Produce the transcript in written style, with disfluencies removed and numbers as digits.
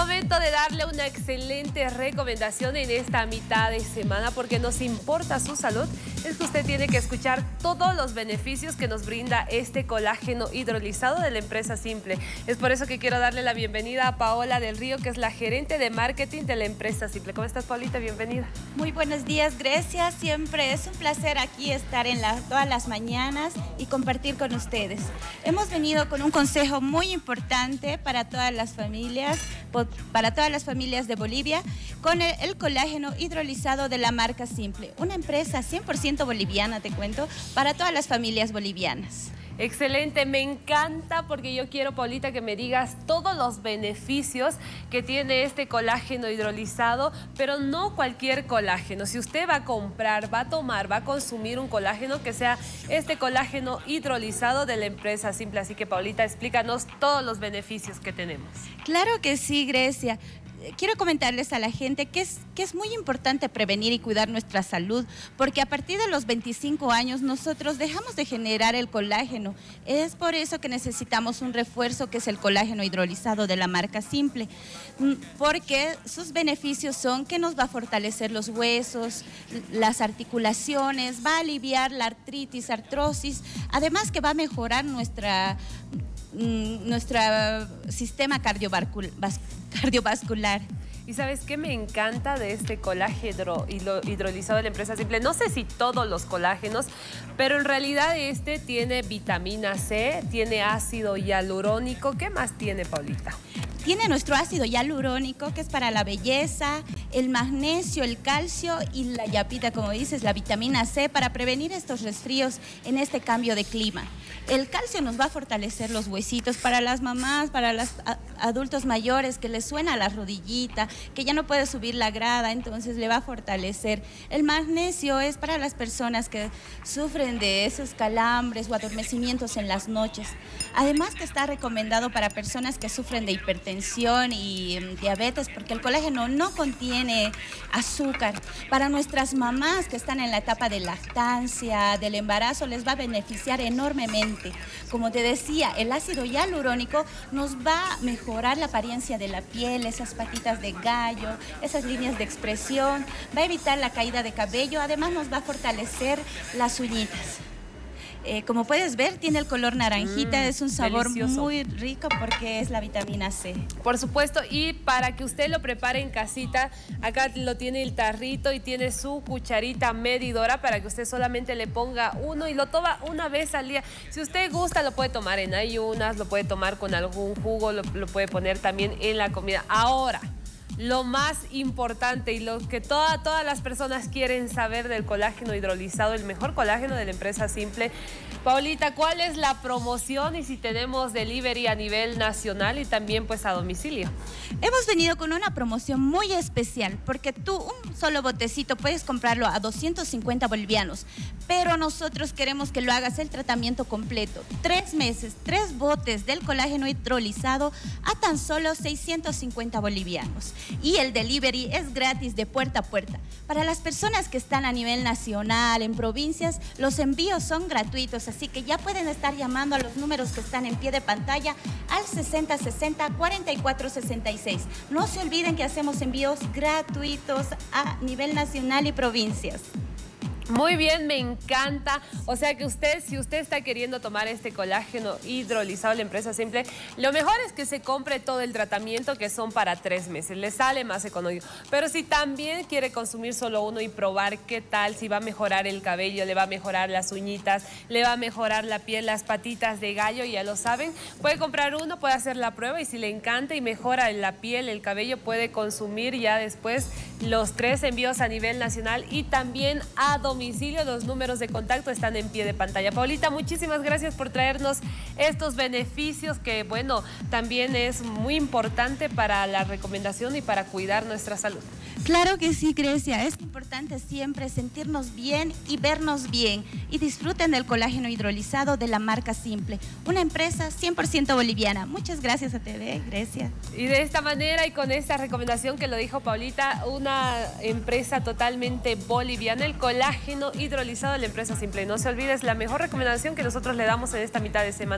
momento de darle una excelente recomendación en esta mitad de semana, porque nos importa su salud. Es que usted tiene que escuchar todos los beneficios que nos brinda este colágeno hidrolizado de la empresa Simple. Es por eso que quiero darle la bienvenida a Paola del Río, que es la gerente de marketing de la empresa Simple. ¿Cómo estás, Paulita? Bienvenida. Muy buenos días, Grecia. Siempre es un placer aquí estar todas las mañanas y compartir con ustedes. Hemos venido con un consejo muy importante para todas las familias, de Bolivia, con el colágeno hidrolizado de la marca Simple. Una empresa 100% boliviana, te cuento, para todas las familias bolivianas. Excelente, me encanta, porque yo quiero, Paulita, que me digas todos los beneficios que tiene este colágeno hidrolizado, pero no cualquier colágeno. Si usted va a comprar, va a tomar, va a consumir un colágeno, que sea este colágeno hidrolizado de la empresa Simple. Así que, Paulita, explícanos todos los beneficios que tenemos. Claro que sí, Grecia. Quiero comentarles a la gente que es muy importante prevenir y cuidar nuestra salud, porque a partir de los 25 años nosotros dejamos de generar el colágeno. Es por eso que necesitamos un refuerzo, que es el colágeno hidrolizado de la marca Simple, porque sus beneficios son que nos va a fortalecer los huesos, las articulaciones, va a aliviar la artritis, artrosis, además que va a mejorar nuestro sistema cardiovascular. ¿Y sabes qué me encanta de este colágeno hidrolizado de la empresa Simple? No sé si todos los colágenos, pero en realidad este tiene vitamina C, tiene ácido hialurónico. ¿Qué más tiene, Paulita? Tiene nuestro ácido hialurónico, que es para la belleza, el magnesio, el calcio y la yapita, como dices, la vitamina C, para prevenir estos resfríos en este cambio de clima. El calcio nos va a fortalecer los huesitos para las mamás, para los adultos mayores que les suena la rodillita, que ya no puede subir la grada, entonces le va a fortalecer. El magnesio es para las personas que sufren de esos calambres o adormecimientos en las noches. Además que está recomendado para personas que sufren de hipertensión y diabetes, porque el colágeno no contiene azúcar. Para nuestras mamás que están en la etapa de lactancia, del embarazo, les va a beneficiar enormemente. Como te decía, el ácido hialurónico nos va a mejorar la apariencia de la piel, esas patitas de gallo, esas líneas de expresión, va a evitar la caída de cabello, además nos va a fortalecer las uñitas. Como puedes ver, tiene el color naranjita, es un sabor delicioso, muy rico, porque es la vitamina C. Por supuesto, y para que usted lo prepare en casita, acá lo tiene el tarrito y tiene su cucharita medidora para que usted solamente le ponga uno y lo toma una vez al día. Si usted gusta, lo puede tomar en ayunas, lo puede tomar con algún jugo, lo puede poner también en la comida. Ahora, lo más importante y lo que todas las personas quieren saber del colágeno hidrolizado, el mejor colágeno de la empresa Simple. Paulita, ¿cuál es la promoción y si tenemos delivery a nivel nacional y también pues a domicilio? Hemos venido con una promoción muy especial, porque tú un solo botecito puedes comprarlo a 250 bolivianos, pero nosotros queremos que lo hagas el tratamiento completo. 3 meses, 3 botes del colágeno hidrolizado a tan solo 650 bolivianos. Y el delivery es gratis de puerta a puerta. Para las personas que están a nivel nacional, en provincias, los envíos son gratuitos, así que ya pueden estar llamando a los números que están en pie de pantalla al 6060-4466. No se olviden que hacemos envíos gratuitos a nivel nacional y provincias. Muy bien, me encanta. O sea que si usted está queriendo tomar este colágeno hidrolizado de la empresa Simple, lo mejor es que se compre todo el tratamiento, que son para 3 meses. Le sale más económico. Pero si también quiere consumir solo uno y probar qué tal, si va a mejorar el cabello, le va a mejorar las uñitas, le va a mejorar la piel, las patitas de gallo, ya lo saben, puede comprar uno, puede hacer la prueba y si le encanta y mejora la piel, el cabello, puede consumir ya después los 3 envíos a nivel nacional y también a domicilio. Los números de contacto están en pie de pantalla. Paulita, muchísimas gracias por traernos estos beneficios que, bueno, también es muy importante para la recomendación y para cuidar nuestra salud. Claro que sí, Grecia. Es importante siempre sentirnos bien y vernos bien. Y disfruten del colágeno hidrolizado de la marca Simple, una empresa 100% boliviana. Muchas gracias a TV, Grecia. Y de esta manera y con esta recomendación que lo dijo Paulita, una empresa totalmente boliviana, el colágeno hidrolizado de la empresa Simple. No se olvide, es la mejor recomendación que nosotros le damos en esta mitad de semana.